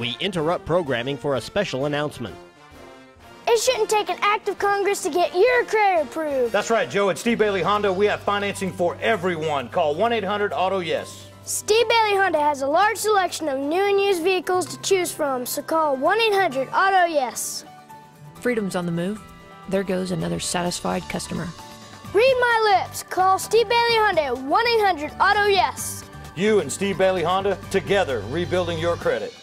We interrupt programming for a special announcement. It shouldn't take an act of Congress to get your credit approved. That's right, Joe. At Steve Bailey Honda, we have financing for everyone. Call 1-800-AUTO-YES. Steve Bailey Honda has a large selection of new and used vehicles to choose from, so call 1-800-AUTO-YES. Freedom's on the move. There goes another satisfied customer. Read my lips. Call Steve Bailey Honda at 1-800-AUTO-YES. You and Steve Bailey Honda, together rebuilding your credit.